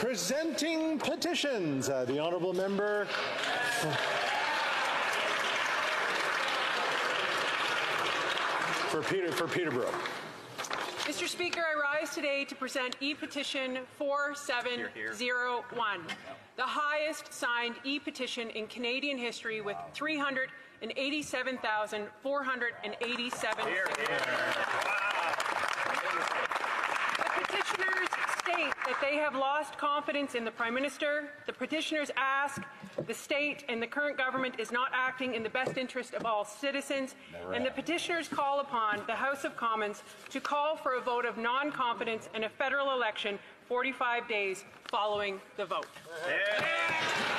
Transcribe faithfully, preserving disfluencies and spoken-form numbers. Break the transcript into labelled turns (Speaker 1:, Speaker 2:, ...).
Speaker 1: Presenting petitions, uh, the honourable member. For, Peter, for Peterborough.
Speaker 2: Mister Speaker, I rise today to present e-petition four seven zero one, the highest signed e-petition in Canadian history with three hundred eighty-seven thousand four hundred eighty-seven signatures. The petitioners state that they have lost confidence in the Prime Minister. The petitioners ask the state and the current government is not acting in the best interest of all citizens, and the petitioners call upon the House of Commons to call for a vote of non-confidence in a federal election forty-five days following the vote. Yeah.